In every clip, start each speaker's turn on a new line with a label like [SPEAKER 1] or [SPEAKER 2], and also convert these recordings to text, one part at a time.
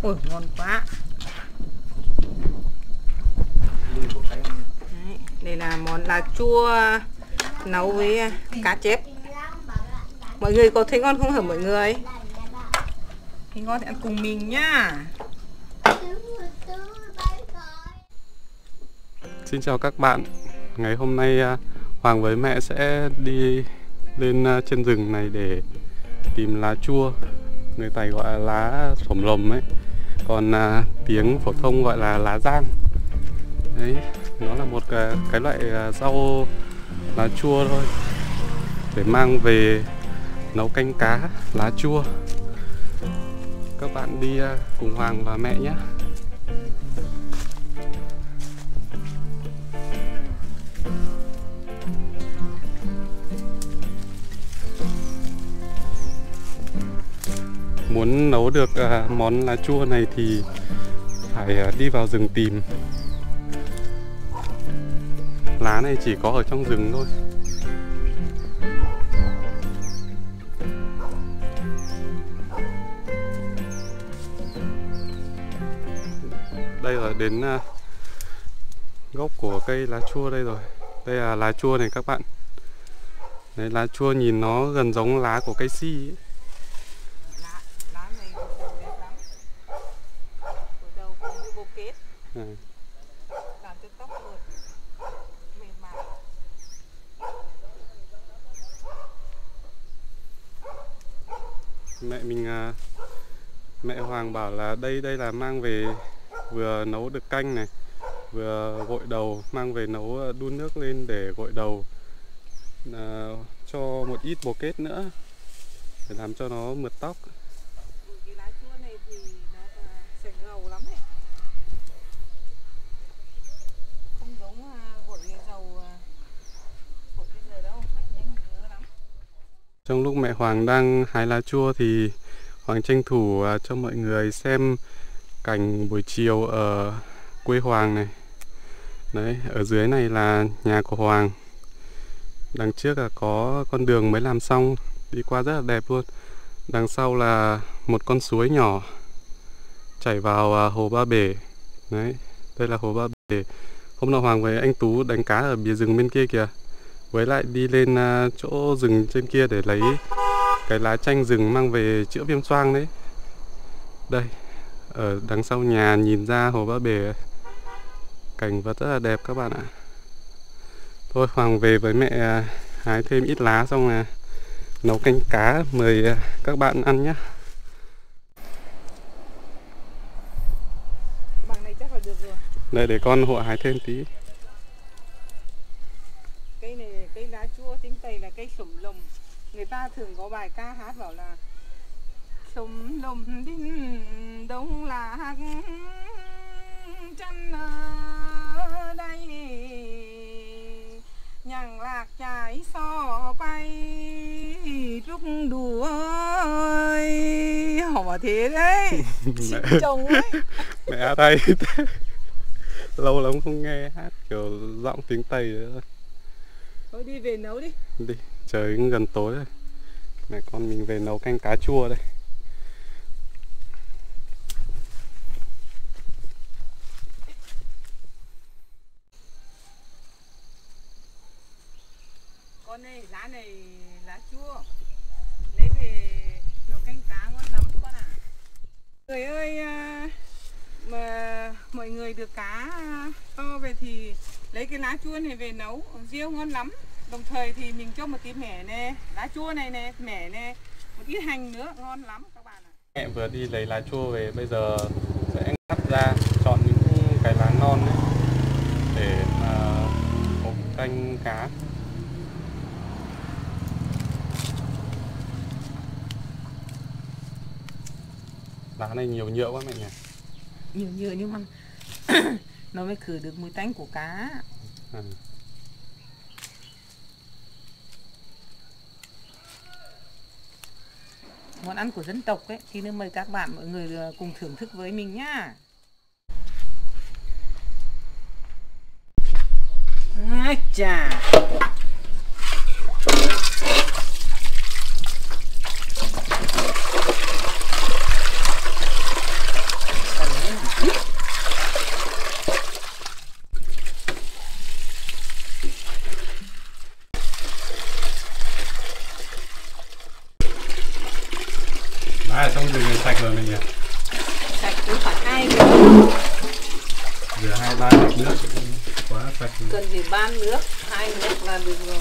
[SPEAKER 1] Ôi ngon quá. Đấy, đây là món lá chua nấu với cá chép. Mọi người có thấy ngon không hả mọi người? Thấy ngon thì ăn cùng mình nhá.
[SPEAKER 2] Xin chào các bạn. Ngày hôm nay Hoàng với mẹ sẽ đi lên trên rừng này để tìm lá chua. Người Tày gọi là lá sổm lồm ấy, còn tiếng phổ thông gọi là lá giang. Đấy, nó là một cái loại rau lá chua thôi, để mang về nấu canh cá lá chua. Các bạn đi cùng Hoàng và mẹ nhé. Muốn nấu được món lá chua này thì phải đi vào rừng tìm. Lá này chỉ có ở trong rừng thôi. Đây là đến gốc của cây lá chua đây rồi. Đây là lá chua này các bạn. Đấy, lá chua nhìn nó gần giống lá của cây si ấy.
[SPEAKER 1] Lá này đẹp lắm. Ở đầu cùng với bồ kết. Làm cho tóc mượt, mềm mại.
[SPEAKER 2] Mẹ Hoàng bảo là đây là mang về vừa nấu được canh này, vừa gội đầu, mang về nấu đun nước lên để gội đầu, cho một ít bồ kết nữa để làm cho nó mượt tóc.
[SPEAKER 1] Cái lá chua này thì nó sẽ ngầu lắm ấy. Không giống gội dầu gội bây giờ đâu, nhanh ngứa lắm.
[SPEAKER 2] Trong lúc mẹ Hoàng đang hái lá chua thì Hoàng tranh thủ cho mọi người xem cảnh buổi chiều ở quê Hoàng này. Đấy, ở dưới này là nhà của Hoàng. Đằng trước là có con đường mới làm xong, đi qua rất là đẹp luôn. Đằng sau là một con suối nhỏ chảy vào hồ Ba Bể. Đấy, đây là hồ Ba Bể. Hôm nọ Hoàng với anh Tú đánh cá ở bìa rừng bên kia kìa. Với lại đi lên chỗ rừng trên kia để lấy cái lá chanh rừng mang về chữa viêm xoang đấy. Đây, ở đằng sau nhà nhìn ra hồ Ba Bể, cảnh vật rất là đẹp các bạn ạ. Thôi Hoàng về với mẹ hái thêm ít lá xong là nấu canh cá mời các bạn ăn nhé.
[SPEAKER 1] Bằng này chắc là được rồi.
[SPEAKER 2] Đây để con hộ hái thêm tí.
[SPEAKER 1] Cây này, cây lá chua tiếng Tây là cây sổm lồng. Người ta thường có bài ca hát bảo là sổm lồng đinh đông lạc chăn ở đây, nhằng lạc trái so bay lúc đùa ơi. Họ bảo thế đấy. Chị chồng ấy.
[SPEAKER 2] Mẹ hát hay. Lâu lắm không nghe hát kiểu giọng tiếng Tây nữa.
[SPEAKER 1] Thôi đi về nấu đi.
[SPEAKER 2] Đi, trời cũng gần tối rồi. Mẹ con mình về nấu canh cá chua đây.
[SPEAKER 1] Con này, lá chua. Lấy về nấu canh cá ngon lắm con ạ. Người ơi, mà mọi người được cá to về thì lấy cái lá chua này về nấu riêu ngon lắm. Đồng thời thì mình cho một tí mẻ nè, lá chua này nè, mẻ nè, một ít hành nữa, ngon lắm các bạn ạ.
[SPEAKER 2] Mẹ vừa đi lấy lá chua về, bây giờ sẽ cắt ra, chọn những cái lá non đấy để mà nấu canh cá. Lá này nhiều nhựa quá mẹ nhỉ?
[SPEAKER 1] Nhiều nhựa nhưng mà nó mới khử được mùi tanh của cá. Món ăn của dân tộc ấy, thì nên mời các bạn mọi người cùng thưởng thức với mình nhá. Chà.
[SPEAKER 2] rồi mình nhỉ?
[SPEAKER 1] Sạch cũng phải 2 nước.
[SPEAKER 2] Rửa 2-3 lít nước quá sạch.
[SPEAKER 1] Cần gì 3 nước, 2 nước là được rồi.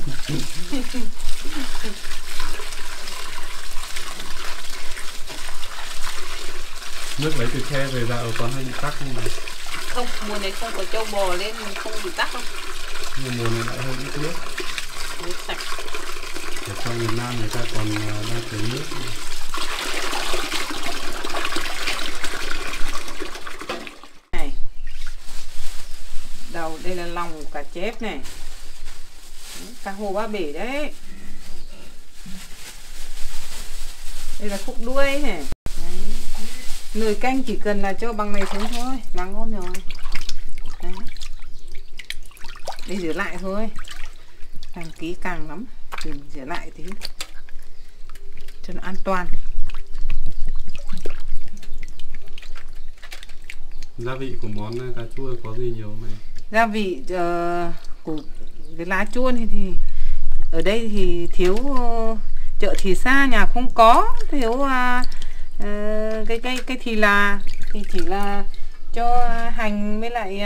[SPEAKER 2] Nước lấy từ khe về dạo còn hay bị tắc không này?
[SPEAKER 1] Không, mùa này không có trâu bò nên không bị tắc đâu.
[SPEAKER 2] Nhưng mùa này lại hơi ít nước.
[SPEAKER 1] Nước sạch.
[SPEAKER 2] Ở trong miền Nam người ta còn đang tưới nước.
[SPEAKER 1] Này. Đầu đây là lòng cá chép này. Cá hồ ba bể đấy. Đây là khúc đuôi này. Đấy. Nồi canh chỉ cần là cho bằng này xuống thôi là ngon rồi. Đấy. Đây rửa lại thôi. Càng kỹ càng lắm. Rửa lại tí cho nó an toàn.
[SPEAKER 2] Gia vị của món cà chua có gì nhiều không mày?
[SPEAKER 1] Gia vị của cái lá chua này thì ở đây thì thiếu, chợ thì xa nhà không có, thiếu cái thì là thì chỉ là cho hành với lại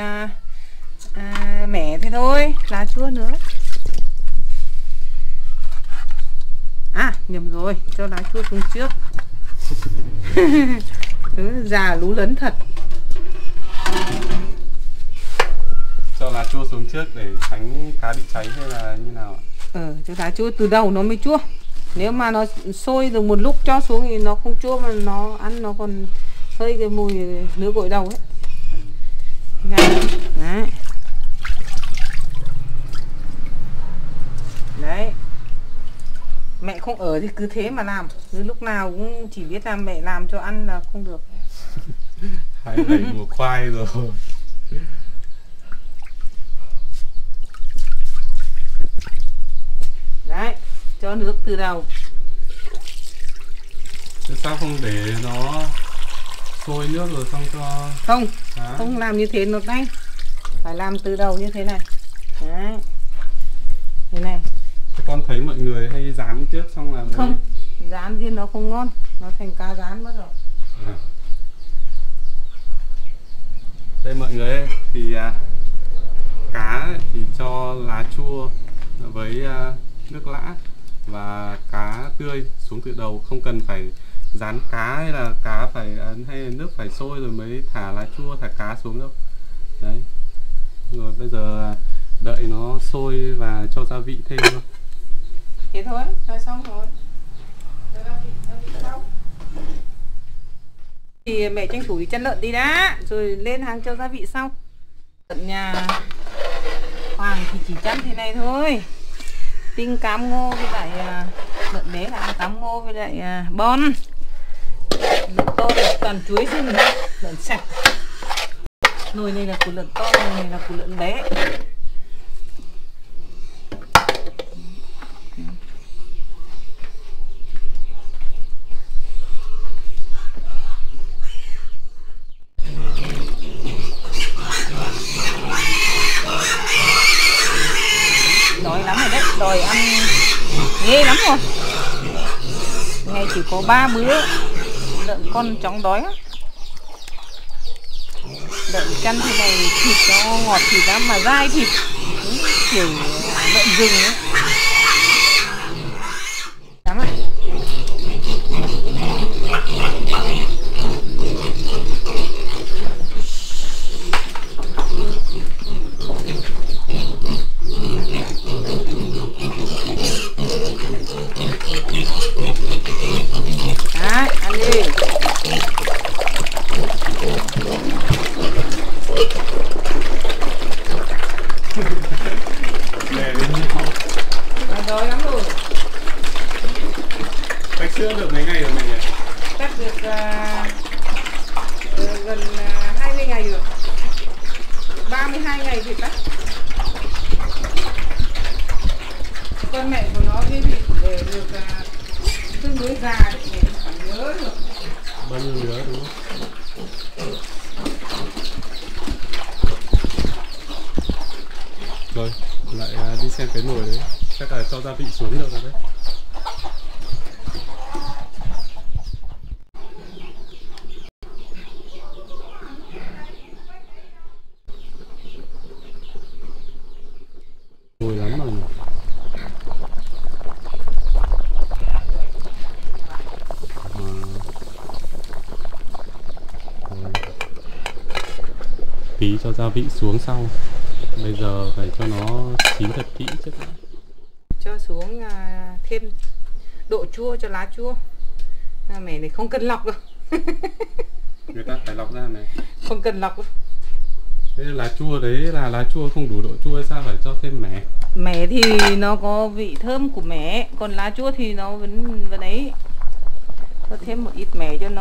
[SPEAKER 1] mẻ thế thôi, lá chua nữa. À nhầm rồi, cho lá chua xuống trước. Già lú lấn thật.
[SPEAKER 2] Cho lá chua xuống trước để tránh cá bị cháy hay là như nào ạ?
[SPEAKER 1] Cho lá chua từ đầu nó mới chua. Nếu mà nó sôi được một lúc cho xuống thì nó không chua, mà nó ăn nó còn hơi cái mùi nước gội đầu ấy. Đấy. Đấy. Mẹ không ở thì cứ thế mà làm, cứ lúc nào cũng chỉ biết là mẹ làm cho ăn là không được.
[SPEAKER 2] Hay đẩy mùa khoai rồi.
[SPEAKER 1] Đấy, cho nước từ đầu.
[SPEAKER 2] Thế sao không để nó sôi nước rồi xong cho...
[SPEAKER 1] Không, không làm như thế nó tay. Phải làm từ đầu như thế này. Đấy. Thế này.
[SPEAKER 2] Thế con thấy mọi người hay rán trước xong là...
[SPEAKER 1] Không, rán thì nó không ngon. Nó thành cá rán mất rồi.
[SPEAKER 2] Đây mọi người ơi, thì cá thì cho lá chua với nước lã và cá tươi xuống từ đầu, không cần phải rán cá hay là cá phải hay là nước phải sôi rồi mới thả lá chua thả cá xuống đâu. Đấy. Rồi bây giờ đợi nó sôi và cho gia vị thêm thôi.
[SPEAKER 1] Thế thôi, rồi xong rồi. Gia vị xong. Thì mẹ tranh thủ chân lợn đi đã, rồi lên hàng cho gia vị sau. Lợn nhà Hoàng thì chỉ chăn thế này thôi. Tinh cám ngô với lại lợn bé là ăn cám ngô với lại bon. Lợn to là toàn chuối rừng, lợn sạch. Nồi này là của lợn to, nồi này là của lợn bé. Đói lắm rồi đấy, đòi ăn ghê lắm rồi. Ngày chỉ có 3 bữa, lợn con chóng đói á. Lợn chăn thế này thịt nó ngọt thịt lắm mà dai thịt, kiểu lợn rừng ấy. Lắm ạ. Đấy, ăn đi. Đói lắm rồi.
[SPEAKER 2] Cách sữa được mấy ngày rồi mày nhỉ?
[SPEAKER 1] Cắt được gần 20 ngày rồi. 32 ngày thì cắt. Con mẹ của nó cái thịt để được tương đối già đấy, để phải nhớ được.
[SPEAKER 2] Bao nhiêu nữa đúng không? Rồi, lại đi xem cái nồi đấy. Chắc là cho gia vị xuống được rồi đấy. Mùi lắm rồi. Tí cho gia vị xuống sau. Bây giờ phải cho nó chín thật kỹ trước đã.
[SPEAKER 1] Cho xuống thêm độ chua cho lá chua. Mẻ này không cần lọc đâu.
[SPEAKER 2] Người ta phải lọc ra này.
[SPEAKER 1] Không cần lọc đâu.
[SPEAKER 2] Thế lá chua đấy là lá chua không đủ độ chua hay sao phải cho thêm mẻ?
[SPEAKER 1] Mẻ thì nó có vị thơm của mẻ, còn lá chua thì nó vẫn ấy. Cho thêm một ít mẻ cho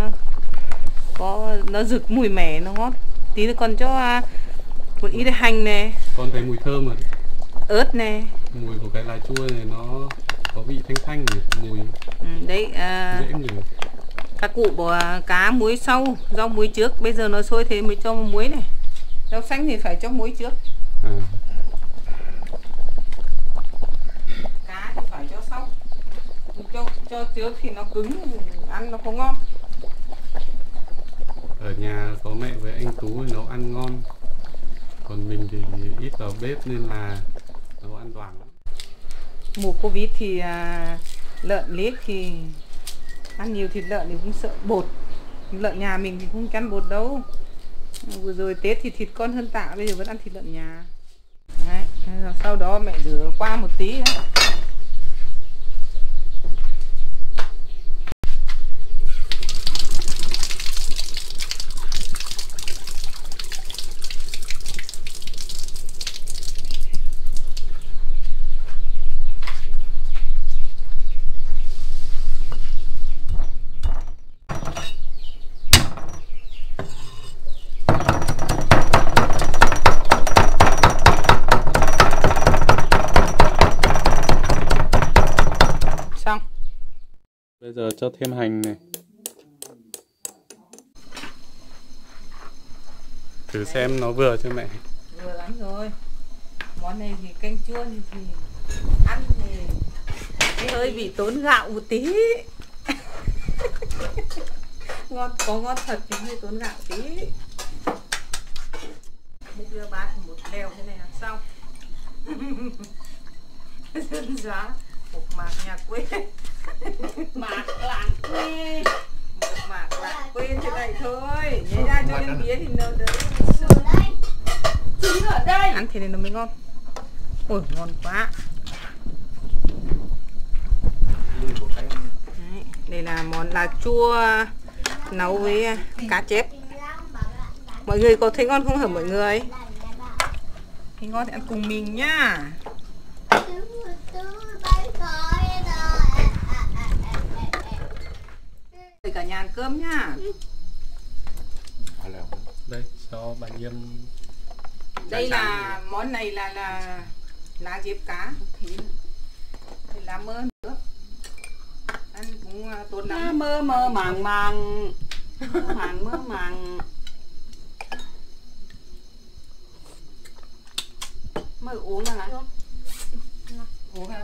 [SPEAKER 1] nó rực mùi mẻ nó ngon. Tí nữa còn cho một ít hành này.
[SPEAKER 2] Còn cái mùi thơm rồi.
[SPEAKER 1] Ớt này.
[SPEAKER 2] Mùi của cái lá chua này nó có vị thanh thanh nhỉ, mùi.
[SPEAKER 1] Đấy
[SPEAKER 2] dễ nhỉ.
[SPEAKER 1] các cụ bỏ cá muối sau, rau muối trước, bây giờ nó sôi thế mới cho muối này. Rau xanh thì phải cho muối trước. Cá thì phải cho sau. Cho trước thì nó cứng, ăn nó không ngon.
[SPEAKER 2] Ở nhà có mẹ với anh Tú thì nấu ăn ngon. Còn mình thì ít vào bếp nên là nấu ăn đoảng lắm.
[SPEAKER 1] Mùa Covid thì lợn liếc thì ăn nhiều thịt lợn thì cũng sợ bột. Lợn nhà mình thì không ăn bột đâu. Vừa rồi Tết thì thịt con hơn tạ, bây giờ vẫn ăn thịt lợn nhà. Đấy, sau đó mẹ rửa qua một tí nữa.
[SPEAKER 2] Bây giờ cho thêm hành này. Thử xem nó vừa chưa mẹ?
[SPEAKER 1] Vừa lắm rồi. Món này thì canh chua thì ăn thì hơi bị tốn gạo một tí. Ngon, có ngon thật thì hơi tốn gạo tí. Bây giờ bát một lèo thế này là xong. Dân giá một mạc nhà quê. Mạc làng quê. Một mạc làng quê thế này thôi. Nhảy ra cho lên bía thì nó đỡ. Chính ở đây. Ăn thế này nó mới ngon. Ôi ngon quá. Đấy, đây là món lá chua nấu với cá chép. Mọi người có thấy ngon không hả mọi người? Thấy ngon thì ăn cùng mình nhá. Mời cả nhà ăn cơm nhá.
[SPEAKER 2] Đây cho bà Nhiêm.
[SPEAKER 1] Đây là món này là lá diếp cá. Thì lá mơ nữa. Ăn cũng tốt lắm.
[SPEAKER 3] Mơ màng mơ màng mơ uống hả?
[SPEAKER 1] Uống hả?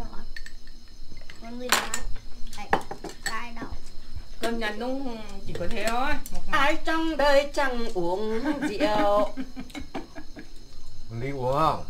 [SPEAKER 1] Cơm nhà nung chỉ có thế thôi.
[SPEAKER 3] Ai trong đời chẳng uống rượu.
[SPEAKER 4] Ly uống không?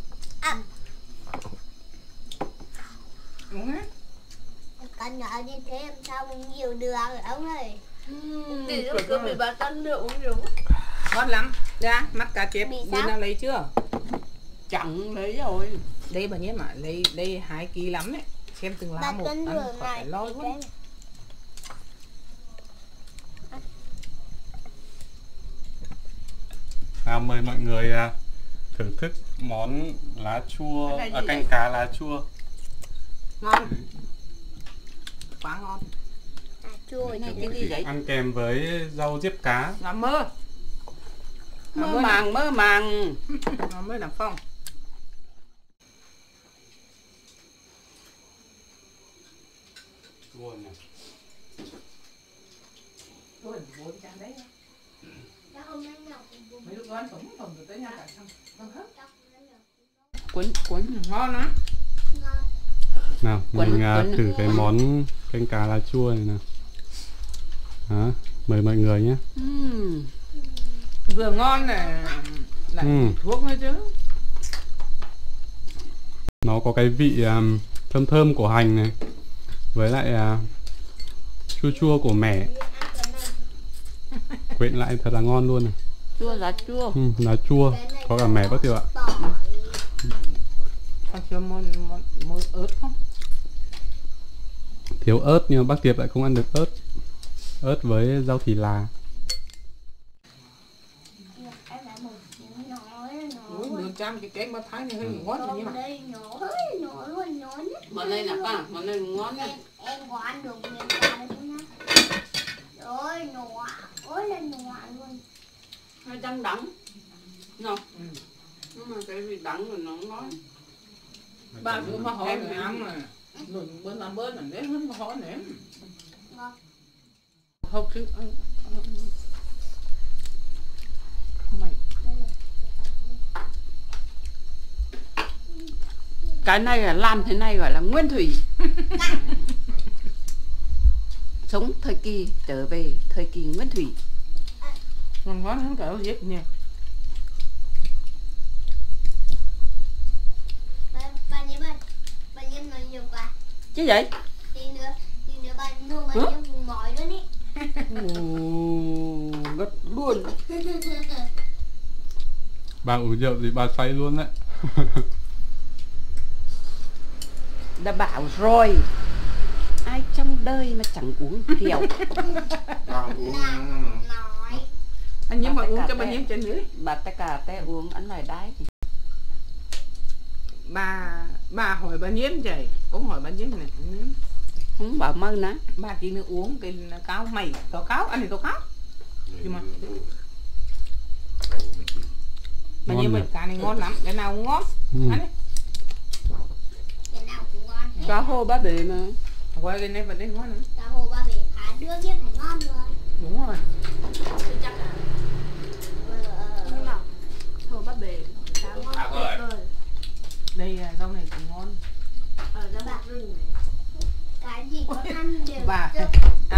[SPEAKER 1] Uống hết.
[SPEAKER 5] Con nhỏ đi thêm xong nhiều đường rồi ông ơi.
[SPEAKER 3] Thì cơm bị bà con được uống rượu.
[SPEAKER 1] Ngon lắm. Ra mắt cá chép bên nào lấy chưa?
[SPEAKER 3] Chẳng lấy rồi.
[SPEAKER 1] Đây bà nhé mà đây 2 kg lắm đấy. Xem từng lá một ăn khỏi phải lo luôn.
[SPEAKER 2] Nào mời mọi người thưởng thức món lá chua, canh cá lá chua.
[SPEAKER 1] Ngon. Quá ngon.
[SPEAKER 5] Chua
[SPEAKER 3] này cái gì vậy?
[SPEAKER 2] Ăn kèm với rau diếp cá.
[SPEAKER 1] Lá mơ.
[SPEAKER 3] Mơ màng.
[SPEAKER 1] Nó mới làm phong.
[SPEAKER 2] Chua nhỉ.
[SPEAKER 1] Thôi, bố chán đấy. Mấy lúc đó ăn sống rồi tới nhà cả xong hết.
[SPEAKER 3] Cuốn
[SPEAKER 1] Ngon lắm.
[SPEAKER 2] Nào,
[SPEAKER 3] Quấn-
[SPEAKER 2] mình
[SPEAKER 3] quấn-
[SPEAKER 2] thử cái món canh cá lá chua này nào. Đó, mời mọi người nhé.
[SPEAKER 1] Vừa ngon này lại thuốc nữa chứ.
[SPEAKER 2] Nó có cái vị thơm thơm của hành này, với lại chua chua của mẻ, quyện lại thật là ngon luôn này.
[SPEAKER 3] Chua, lá chua.
[SPEAKER 2] Lá chua, có cả mẻ bác Tiệp ạ.
[SPEAKER 1] Còn chưa một ớt không?
[SPEAKER 2] Thiếu ớt nhưng mà bác Tiệp lại không ăn được ớt. Ớt với rau thì là.
[SPEAKER 1] Đường trăm cái bát Thái này hơi ngon rồi nhưng mà
[SPEAKER 3] Món này là cả, món này ngon này.
[SPEAKER 5] Em có ăn được miếng cá không nhá? Ôi nọ, ôi là nọ luôn.
[SPEAKER 3] Hơi đắng đắng. Nào. Nhưng mà cái vị đắng rồi nó ngon.
[SPEAKER 1] ba bữa mà hỏi người ăn mà rồi bữa làm bữa là nếm hết hỏi nếm. Không chứ mày.
[SPEAKER 3] Cái này là làm thế này gọi là nguyên thủy. Sống thời kỳ trở về thời kỳ nguyên thủy.
[SPEAKER 1] Ngon ngon hơn cả ớt dép nha.
[SPEAKER 5] Bà Nhân nói nhiều quá.
[SPEAKER 3] Chứ vậy?
[SPEAKER 5] Tí nữa bà nuôi bà Nhân vùng mỏi luôn ý.
[SPEAKER 3] Gật luôn.
[SPEAKER 2] Bà uống rượu thì bà say luôn đấy.
[SPEAKER 3] Đã bảo rồi, ai trong đời mà chẳng uống rượu.
[SPEAKER 5] Nói.
[SPEAKER 1] Anh nhớ mà uống cho
[SPEAKER 3] bà
[SPEAKER 1] bà Nhân trên dưới.
[SPEAKER 3] Bà tất cả té uống ăn lại đái.
[SPEAKER 1] Bà hỏi bà Nhiễm vậy, cũng hỏi bà Nhiễm này.
[SPEAKER 3] Không bảo mơn á.
[SPEAKER 1] Bà chỉ nữa uống cái cáo mày, tao cáo, anh thì tao cáo. Nhưng mà bà Nhiễm mình cá này ngon lắm, cái nào cũng ngon. Ăn đi.
[SPEAKER 5] Cái nào cũng ngon.
[SPEAKER 3] Cá hô bá bể mà.
[SPEAKER 1] Quay cái này vẫn đấy ngon lắm.
[SPEAKER 5] Cá hồ ba bể khá đương nhiên phải ngon rồi.
[SPEAKER 1] Đúng rồi.
[SPEAKER 5] Chắc là nhưng mà hồ ba bể cá ngon tuyệt vời.
[SPEAKER 1] Đây rau này cũng ngon.
[SPEAKER 5] Nó bạc rừng này. Cái gì có ăn đều
[SPEAKER 1] Bà
[SPEAKER 5] được.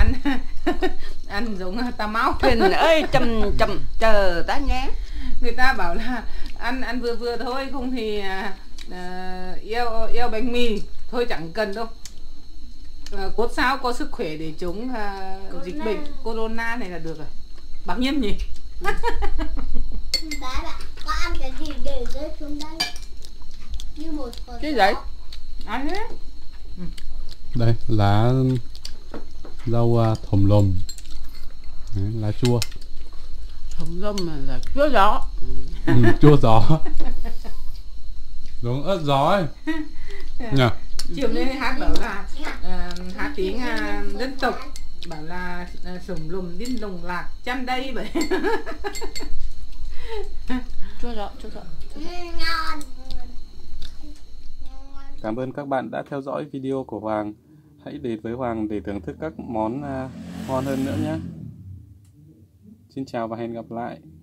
[SPEAKER 1] ăn giống tà máu.
[SPEAKER 3] Thuyền ơi chậm chờ ta nhé.
[SPEAKER 1] Người ta bảo là ăn vừa vừa thôi, không thì yêu bánh mì thôi, chẳng cần đâu. Cốt sao có sức khỏe để chống dịch bệnh corona này là được rồi. Bác Nhiễm nhỉ?
[SPEAKER 5] Bà có ăn cái gì để rơi xuống đây như một phần
[SPEAKER 3] Chứ vậy?
[SPEAKER 1] Ăn hết.
[SPEAKER 2] Đây, lá rau thồm lồm. Đấy, lá chua.
[SPEAKER 3] Không dâm là chua gió.
[SPEAKER 2] Chua gió. Giống ớt gió ấy. Nhờ.
[SPEAKER 1] Chiều nay hát bảo là hát tiếng dân tộc, bảo là sủng lùm đinh lùng lạc chăn đây vậy.
[SPEAKER 3] Chua gió, chua gió.
[SPEAKER 5] ngon.
[SPEAKER 2] Cảm ơn các bạn đã theo dõi video của Hoàng. Hãy đến với Hoàng để thưởng thức các món ngon hơn nữa nhé. Xin chào và hẹn gặp lại.